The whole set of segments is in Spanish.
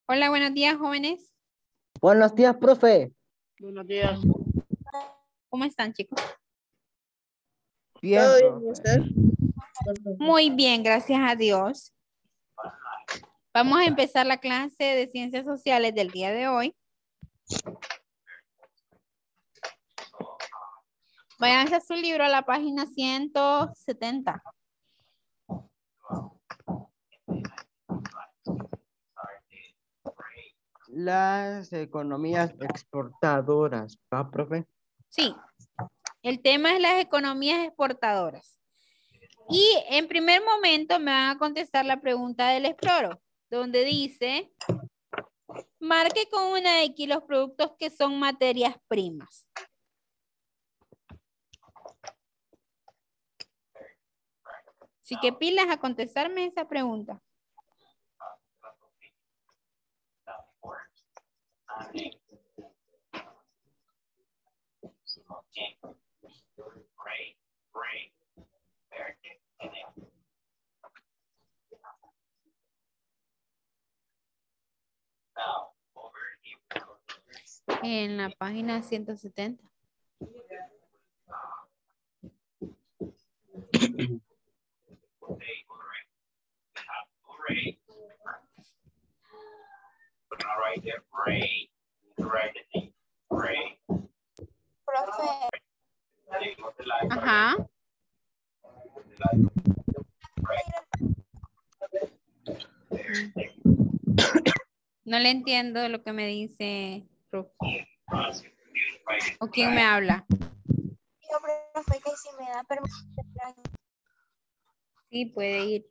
Hola, buenos días, jóvenes. Buenos días, profe. Buenos días. ¿Cómo están, chicos? Bien, ¿Todo bien, profe. usted? Muy bien, gracias a Dios. Vamos a empezar la clase de Ciencias Sociales del día de hoy. Váyanse a su libro a la página 170. Las economías exportadoras, ¿va, profe? Sí, el tema es las economías exportadoras. Y en primer momento me van a contestar la pregunta del exploro, donde dice, marque con una X los productos que son materias primas. Así que pilas a contestarme esa pregunta. En la página 170. Profe, Ajá. No le entiendo lo que me dice. ¿O quién me habla? digo, profe, que si me da permiso. Sí, puede ir.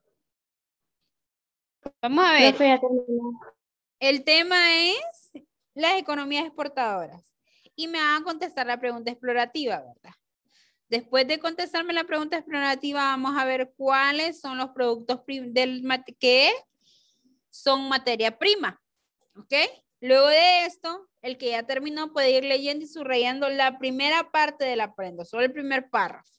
Vamos a ver. Profe, ya terminó. El tema es las economías exportadoras. Y me van a contestar la pregunta explorativa, ¿verdad? Después de contestarme la pregunta explorativa, vamos a ver cuáles son los productos que son materia prima. ¿Ok? Luego de esto, el que ya terminó puede ir leyendo y subrayando la primera parte de la prenda, solo el primer párrafo.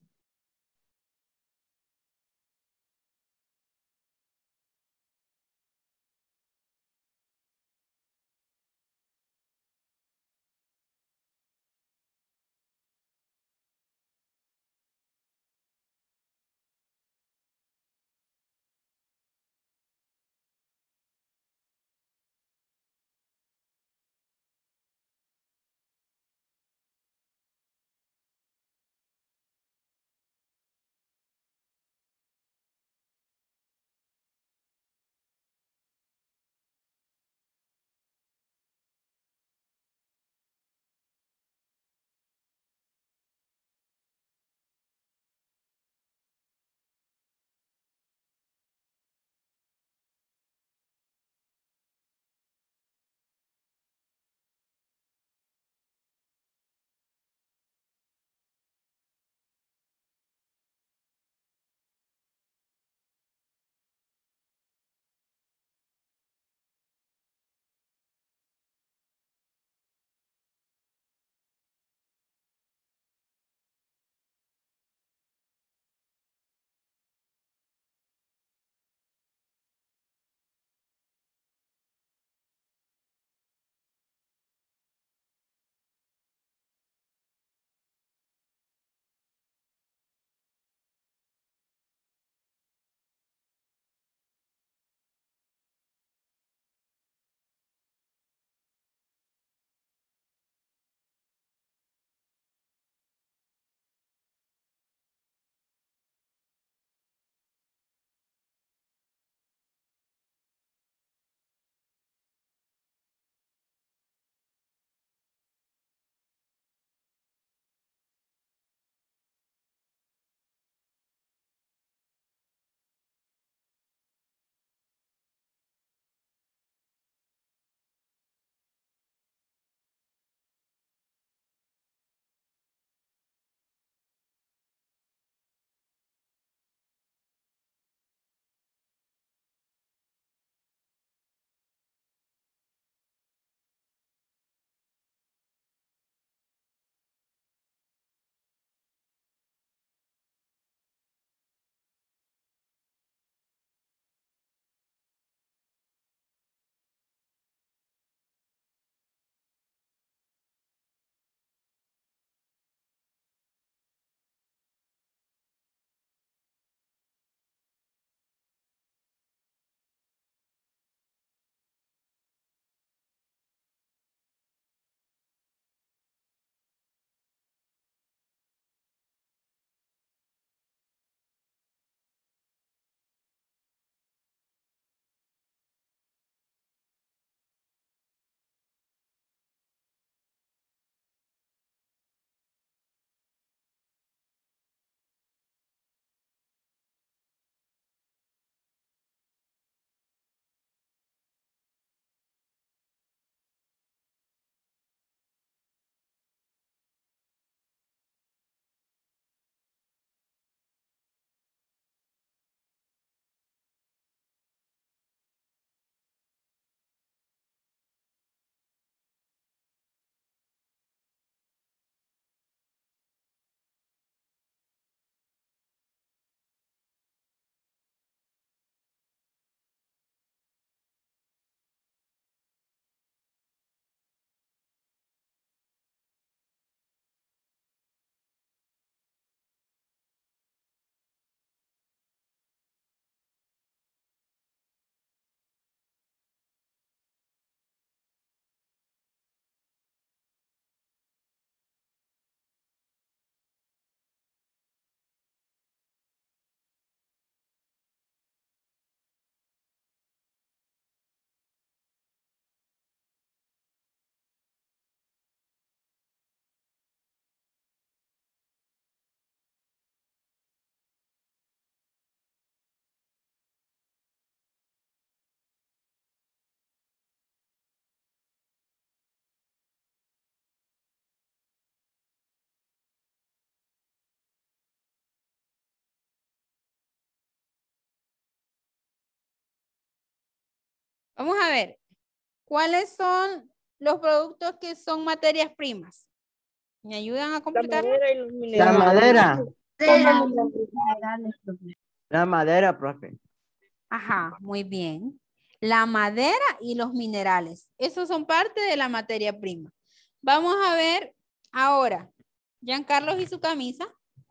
Vamos a ver. ¿Cuáles son los productos que son materias primas? ¿Me ayudan a La completarlo? madera y los La minerales. madera. Minerales. La madera, profe. Ajá, muy bien. La madera y los minerales. Esos son parte de la materia prima. Vamos a ver ahora. Giancarlos y su camisa.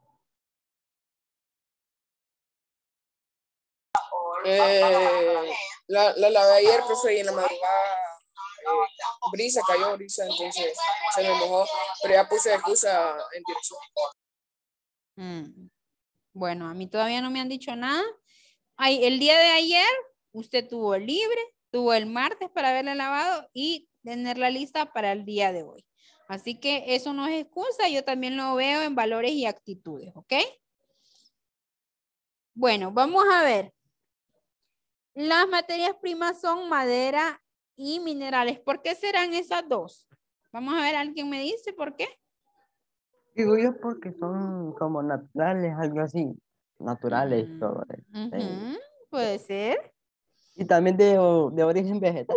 La lavé ayer, profe, y en la madrugada cayó brisa, entonces se me mojó, pero ya puse excusa en dirección. Bueno, a mí todavía no me han dicho nada. Ay, el día de ayer usted tuvo libre, tuvo el martes para haberla lavado y tenerla lista para el día de hoy. Así que eso no es excusa, yo también lo veo en valores y actitudes, ¿ok? Bueno, vamos a ver. Las materias primas son madera y minerales. ¿Por qué serán esas dos? Vamos a ver, ¿alguien me dice por qué? Digo yo porque son como naturales, algo así. Naturales y todo eso. Sí. Puede ser. Y también de origen vegetal.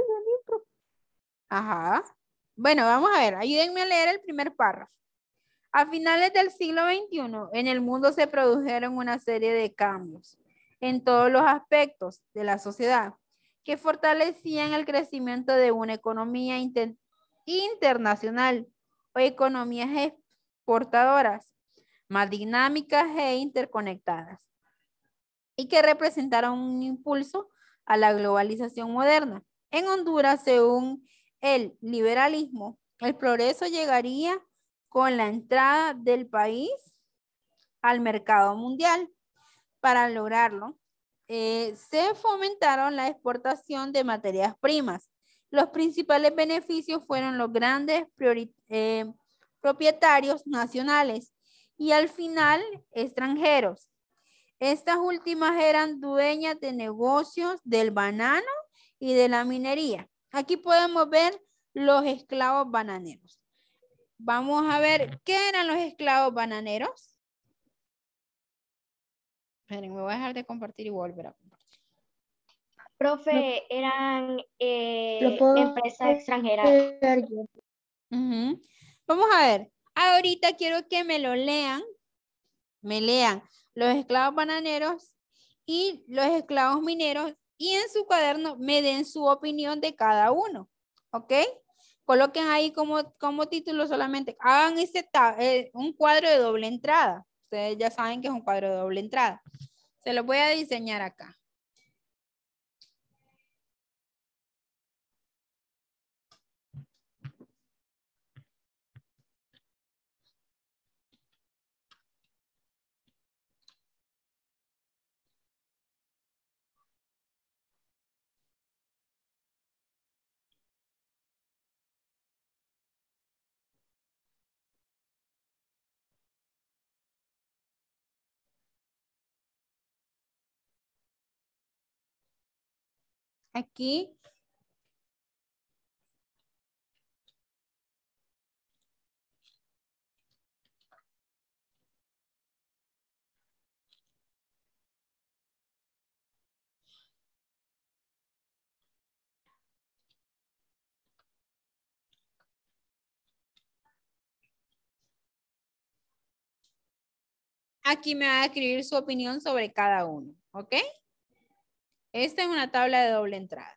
Ajá. Bueno, vamos a ver, ayúdenme a leer el primer párrafo. A finales del siglo XXI, en el mundo se produjeron una serie de cambios en todos los aspectos de la sociedad que fortalecían el crecimiento de una economía internacional o economías exportadoras más dinámicas e interconectadas y que representaron un impulso a la globalización moderna. En Honduras, según el liberalismo, el progreso llegaría con la entrada del país al mercado mundial. Para lograrlo, se fomentaron la exportación de materias primas. Los principales beneficios fueron los grandes propietarios nacionales y al final extranjeros. Estas últimas eran dueñas de negocios del banano y de la minería. Aquí podemos ver los esclavos bananeros. Vamos a ver, ¿qué eran los esclavos bananeros? Esperen, me voy a dejar de compartir y volver a compartir. Profe, eran Lo puedo empresas extranjeras. leer yo. Vamos a ver, ahorita quiero que me lo lean, me lean los esclavos bananeros y los esclavos mineros y en su cuaderno me den su opinión de cada uno, ¿ok? Coloquen ahí como título solamente, hagan un cuadro de doble entrada. Ustedes ya saben que es un cuadro de doble entrada. Se lo voy a diseñar acá. Aquí. Aquí me va a escribir su opinión sobre cada uno, ¿ok? Esta es una tabla de doble entrada.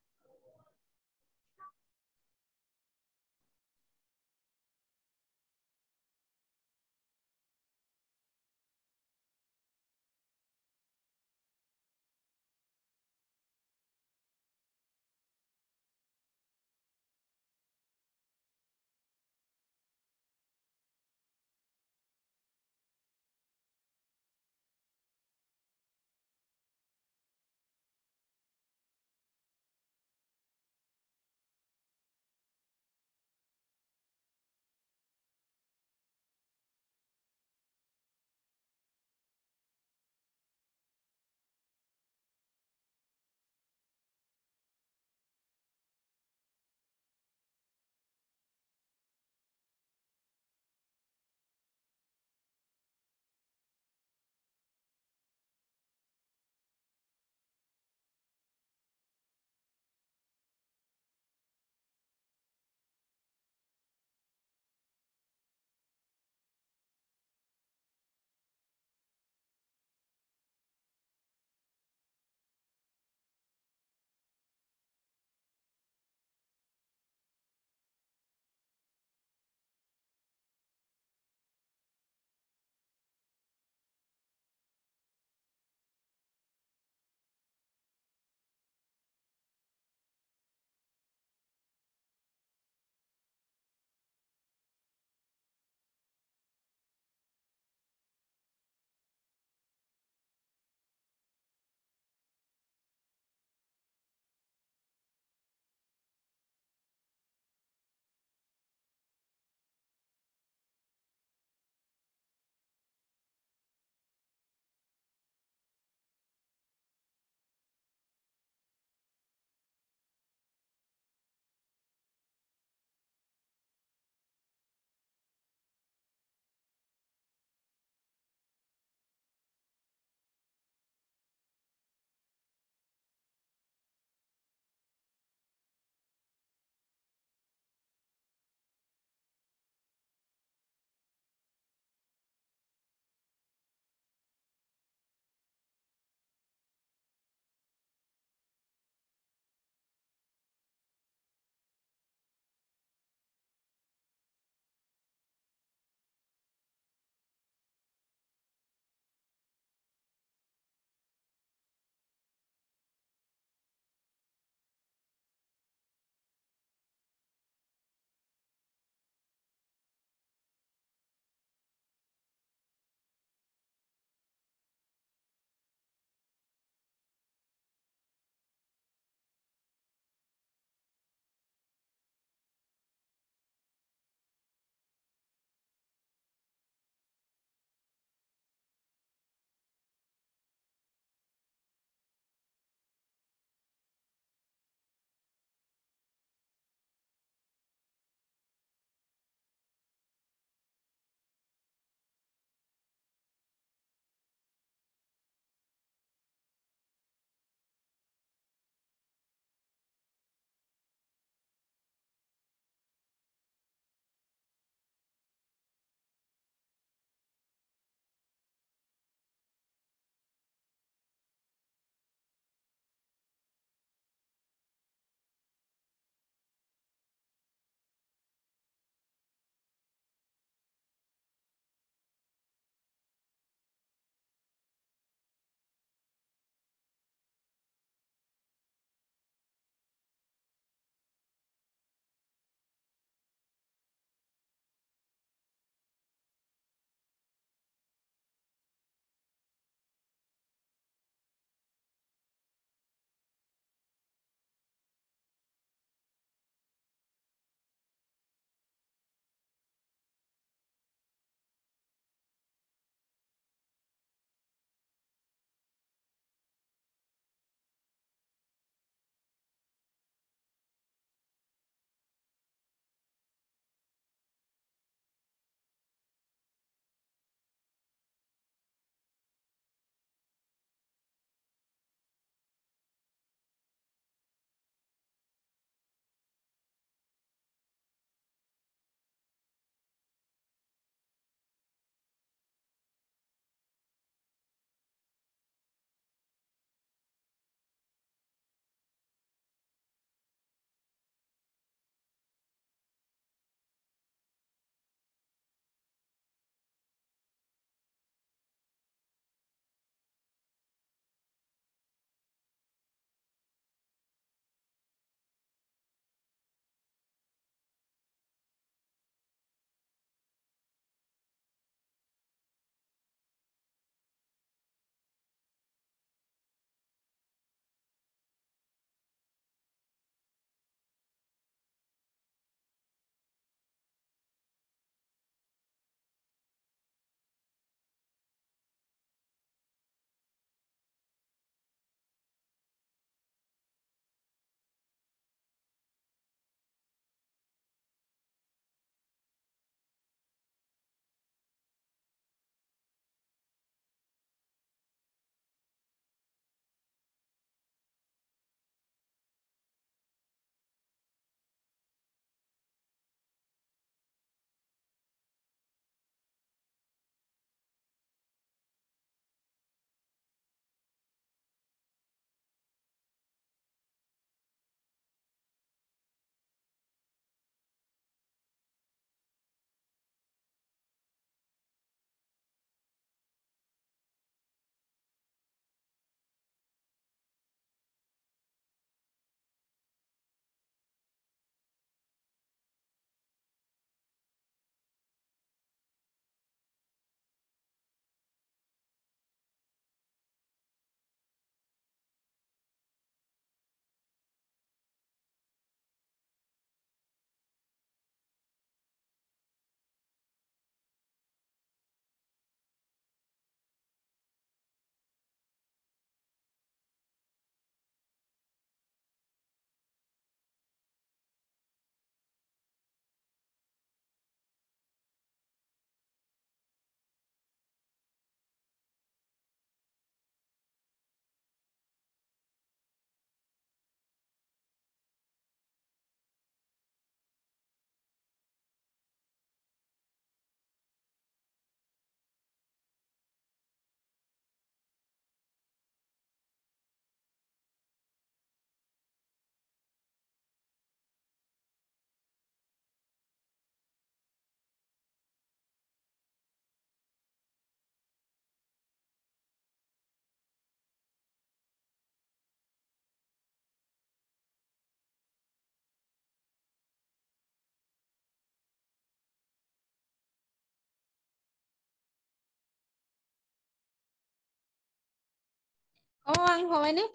¿Cómo van, jóvenes?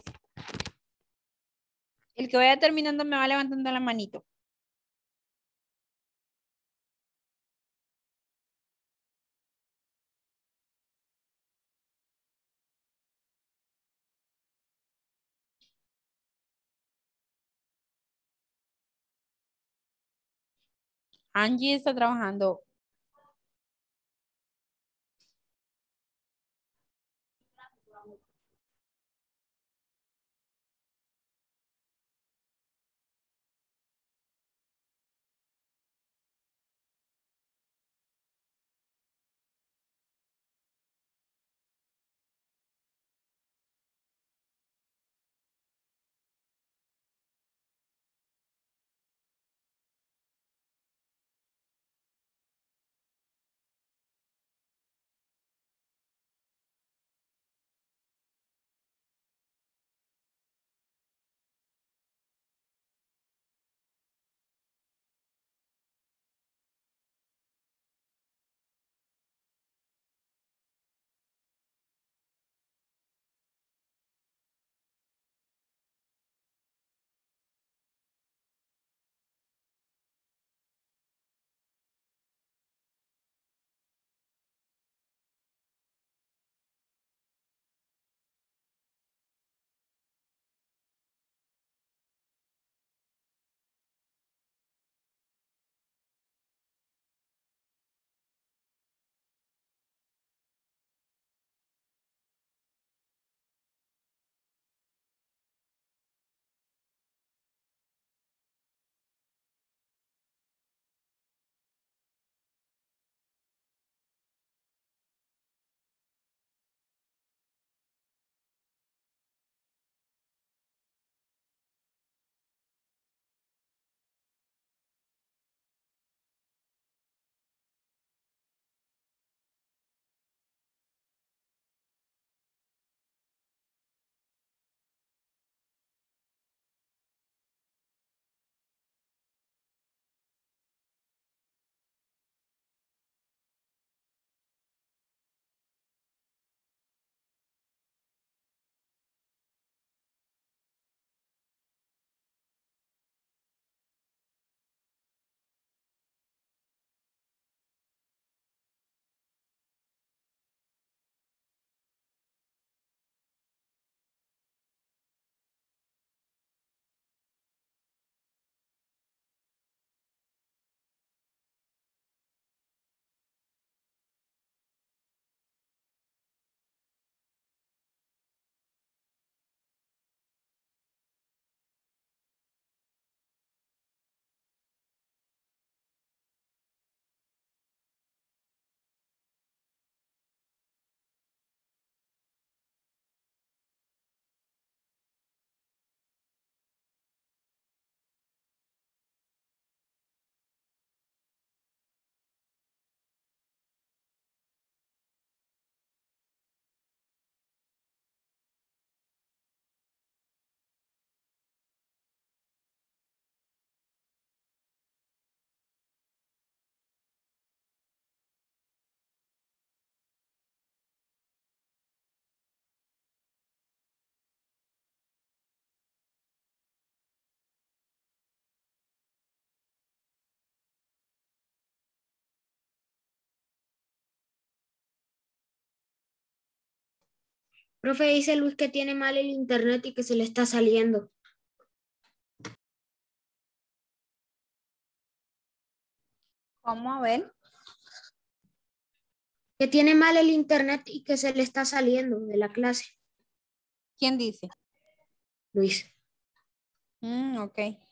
El que vaya terminando me va levantando la manito. Angie está trabajando. Profe, dice Luis que tiene mal el internet y que se le está saliendo. ¿Cómo? A ver. Que tiene mal el internet y que se le está saliendo de la clase. ¿Quién dice? Luis. Ok.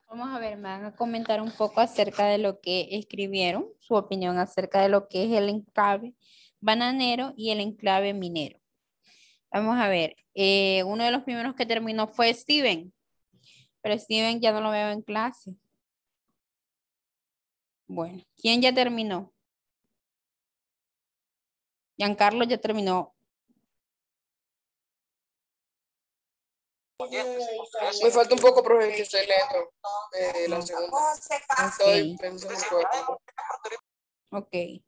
Vamos a ver, me van a comentar un poco acerca de lo que escribieron, su opinión acerca de lo que es el enclave bananero y el enclave minero. Vamos a ver, uno de los primeros que terminó fue Steven, pero Steven ya no lo veo en clase. Bueno, ¿quién ya terminó? Giancarlo ya terminó. Me falta un poco, profe, que estoy leyendo la segunda. Estoy Ok, pensando en todo. ok.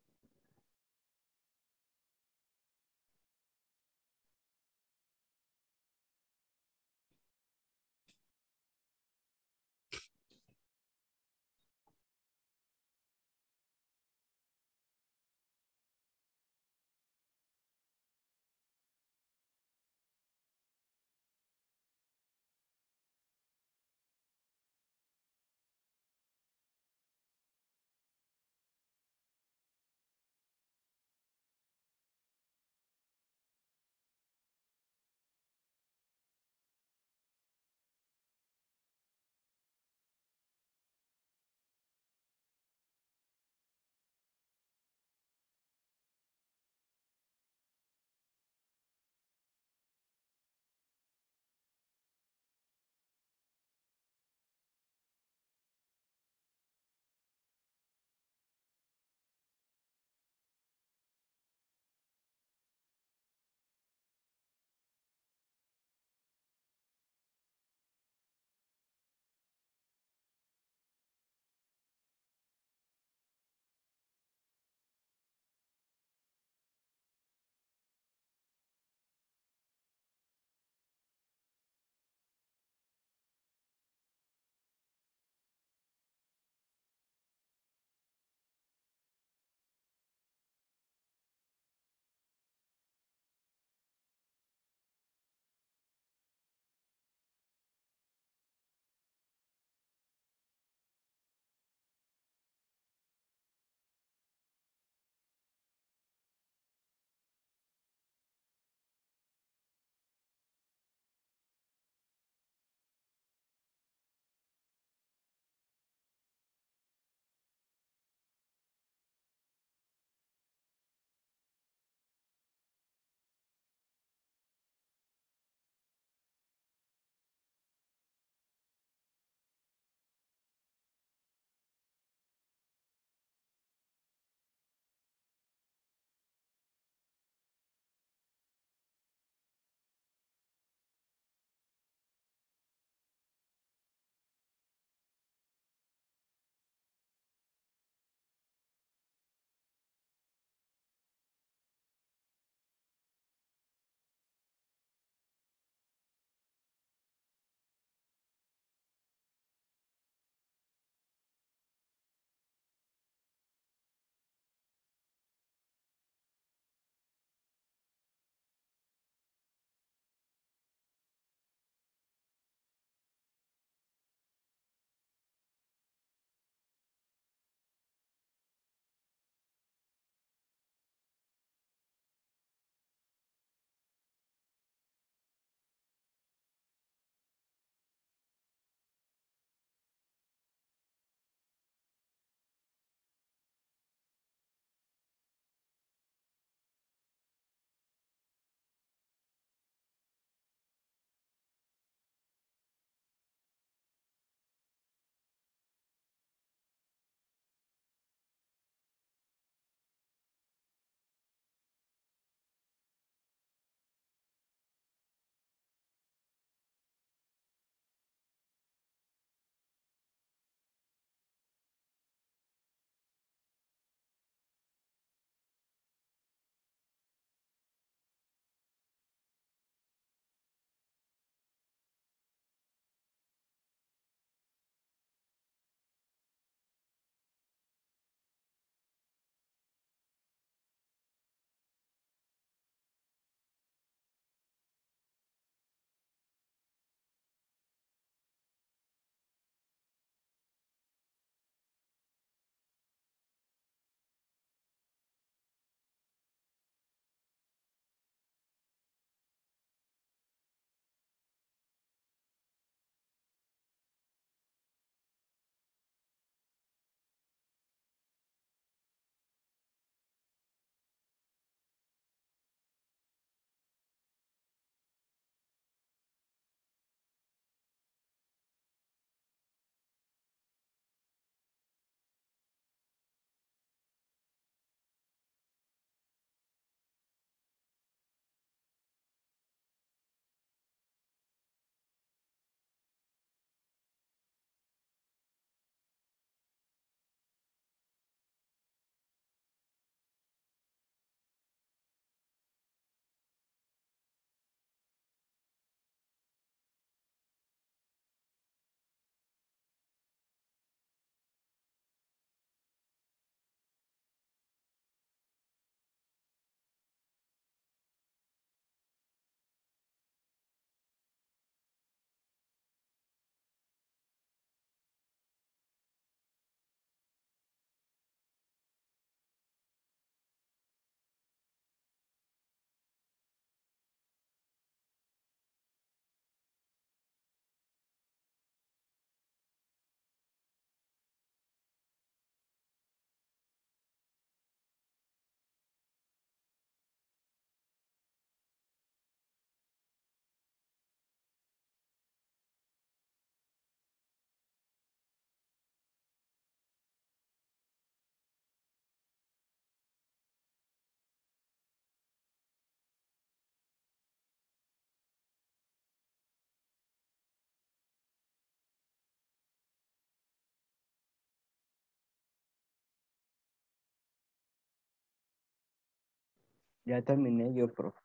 Ya terminé yo, profe.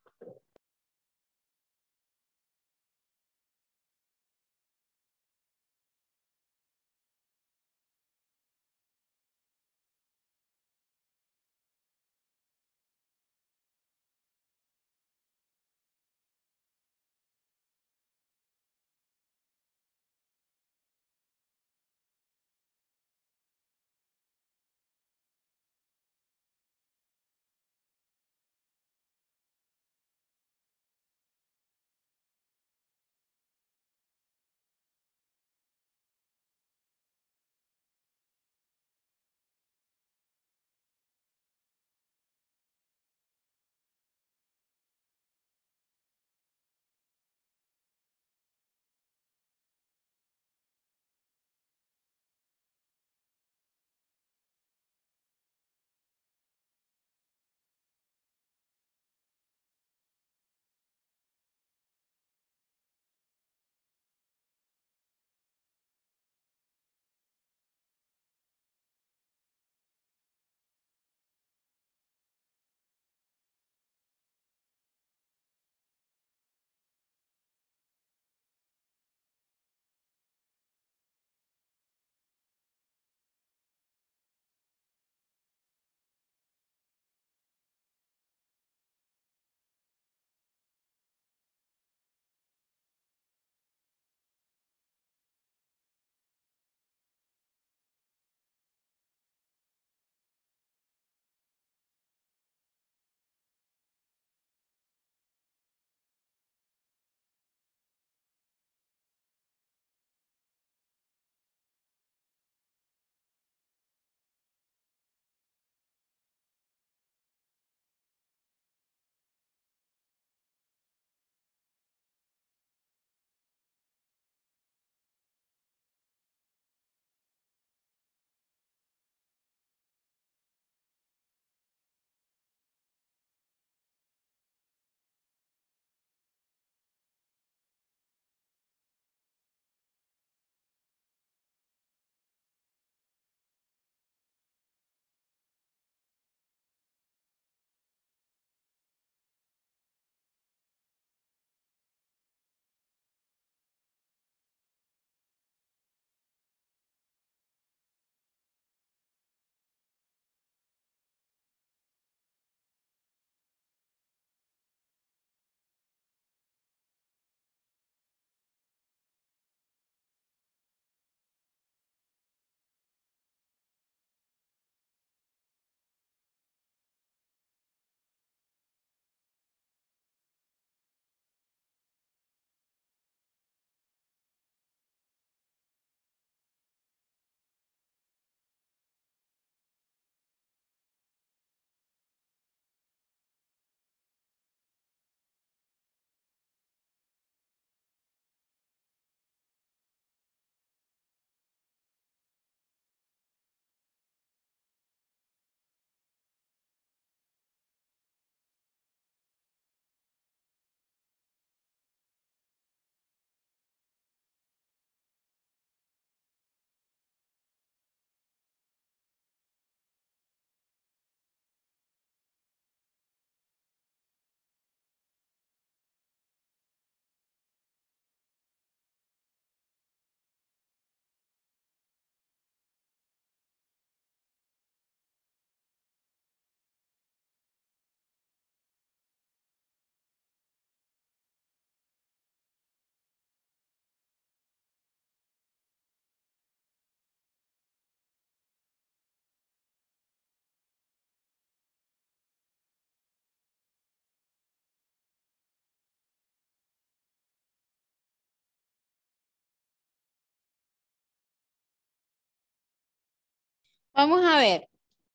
Vamos a ver.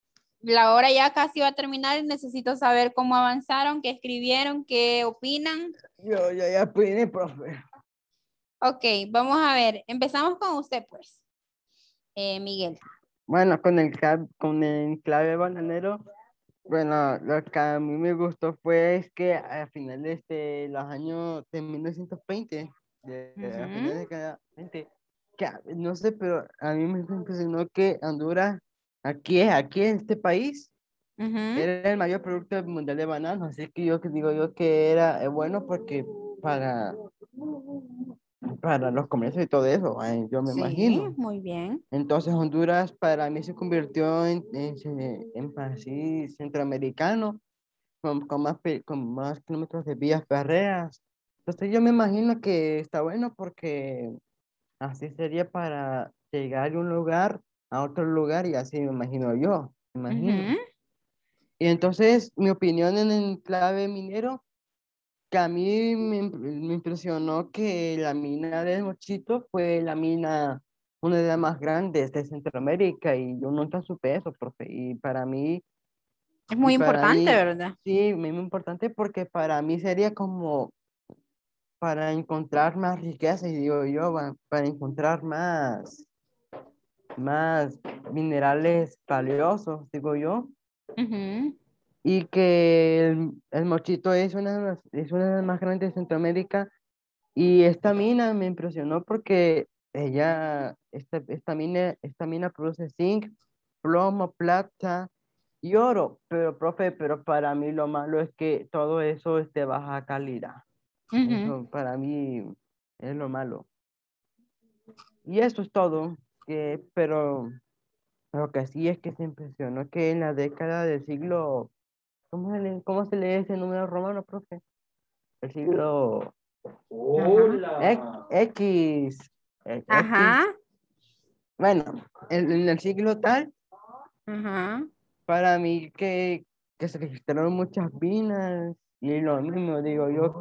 La hora ya casi va a terminar y necesito saber cómo avanzaron, qué escribieron, qué opinan. Yo ya terminé, profe. Ok, vamos a ver. Empezamos con usted, pues. Miguel. Bueno, con el clave bananero, bueno, lo que a mí me gustó fue es que a finales de los años de 1920, a finales de cada 20, no sé, pero a mí me impresionó que Honduras, aquí en este país, Ujú. era el mayor producto mundial de bananos, así que yo que digo yo que era bueno porque para, para los comercios y todo eso, yo me Sí, imagino. muy bien. Entonces Honduras para mí se convirtió en país centroamericano con más kilómetros de vías férreas. Entonces yo me imagino que está bueno porque así sería para llegar de un lugar a otro lugar y así me imagino yo, me imagino. Ujú. Y entonces mi opinión en el clave minero, que a mí me impresionó que la mina del Mochito fue la mina, una de las más grandes de Centroamérica y yo nunca supe eso, profe. Es Y muy para importante, mí, ¿verdad? sí, muy importante porque para mí sería como para encontrar más riqueza, y digo yo, para encontrar más minerales valiosos, digo yo, Ujú. y que el Mochito es una de las más grandes de Centroamérica, y esta mina me impresionó porque esta mina produce zinc, plomo, plata y oro, pero profe, pero para mí lo malo es que todo eso es de baja calidad. Ujú. Eso para mí es lo malo. Y eso es todo, pero lo que sí es que se impresionó que en la década del siglo, cómo se lee ese número romano, profe? El siglo X, X, Ajá. bueno, en el siglo tal, Ajá. para mí que se registraron muchas minas y lo mismo digo yo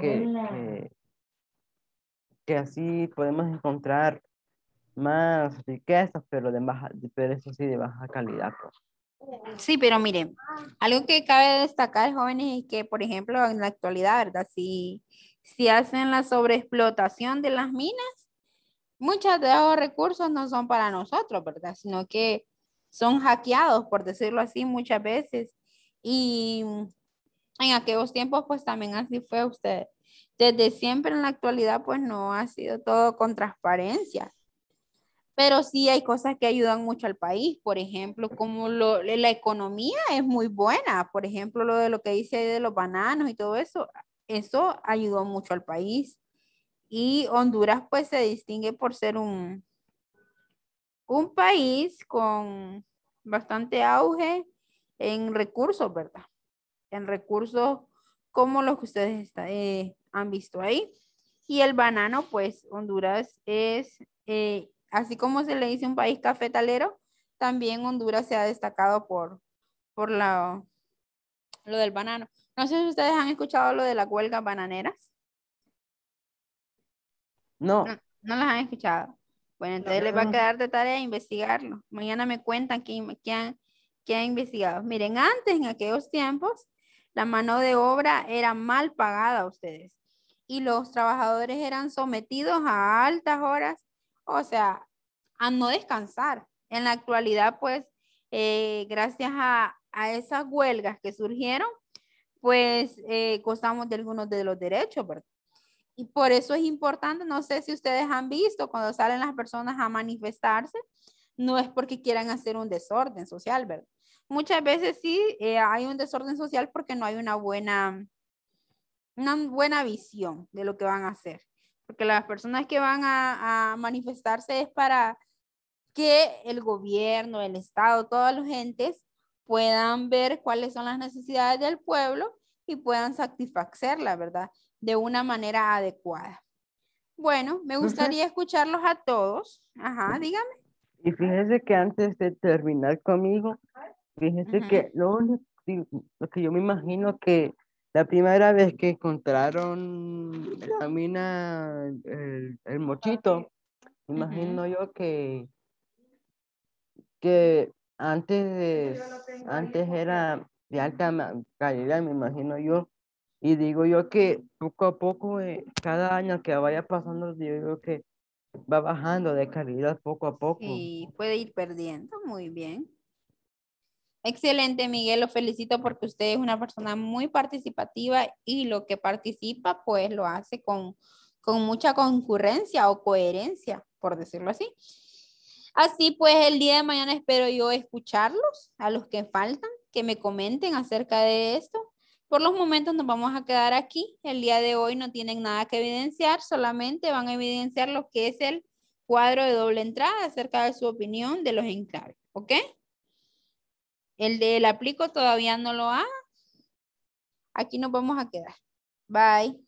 que así podemos encontrar más riquezas, pero eso sí de baja calidad, pues. Sí, pero miren, algo que cabe destacar, jóvenes, es que, por ejemplo, en la actualidad, ¿verdad? Si hacen la sobreexplotación de las minas, muchos de esos recursos no son para nosotros, ¿verdad? Sino que son hackeados, por decirlo así, muchas veces. Y en aquellos tiempos, pues también así fue usted. Desde siempre en la actualidad, pues no ha sido todo con transparencia. Pero sí hay cosas que ayudan mucho al país, por ejemplo, como la economía es muy buena, por ejemplo, lo de lo que dice de los bananos y todo eso ayudó mucho al país. Y Honduras pues se distingue por ser un país con bastante auge en recursos, ¿verdad? En recursos como los que ustedes han visto ahí. Y el banano, pues Honduras es, así como se le dice un país cafetalero, también Honduras se ha destacado por lo del banano. No sé si ustedes han escuchado lo de las huelgas bananeras. No, No, no las han escuchado. Bueno, entonces les va a quedar de tarea investigarlo. Mañana me cuentan qué han investigado. Miren, antes, en aquellos tiempos, la mano de obra era mal pagada a ustedes y los trabajadores eran sometidos a altas horas, o sea, a no descansar. En la actualidad, pues, gracias a esas huelgas que surgieron, pues gozamos de algunos de los derechos, ¿verdad? Y por eso es importante, no sé si ustedes han visto cuando salen las personas a manifestarse, no es porque quieran hacer un desorden social, ¿verdad? Muchas veces sí hay un desorden social porque no hay una buena visión de lo que van a hacer. Porque las personas que van a manifestarse es para que el gobierno, el Estado, todos los entes puedan ver cuáles son las necesidades del pueblo y puedan satisfacerlas, ¿verdad? De una manera adecuada. Bueno, me profe, gustaría escucharlos a todos. Ajá, dígame. y fíjese que antes de terminar conmigo, fíjese Ujú, que lo que yo me imagino que la primera vez que encontraron la mina, el Mochito, me ujú. imagino yo que antes era de alta calidad, me imagino yo. Y digo yo que poco a poco, cada año que vaya pasando, digo yo que va bajando de calidad poco a poco. Sí, puede ir perdiendo. Muy bien. Excelente, Miguel. Lo felicito porque usted es una persona muy participativa y lo que participa, pues lo hace con mucha concurrencia o coherencia, por decirlo así. Así pues, el día de mañana espero yo escucharlos, a los que faltan, que me comenten acerca de esto. Por los momentos nos vamos a quedar aquí. El día de hoy no tienen nada que evidenciar, solamente van a evidenciar lo que es el cuadro de doble entrada acerca de su opinión de los enclaves, ¿ok? El del aplico todavía no lo haga. Aquí nos vamos a quedar. Bye.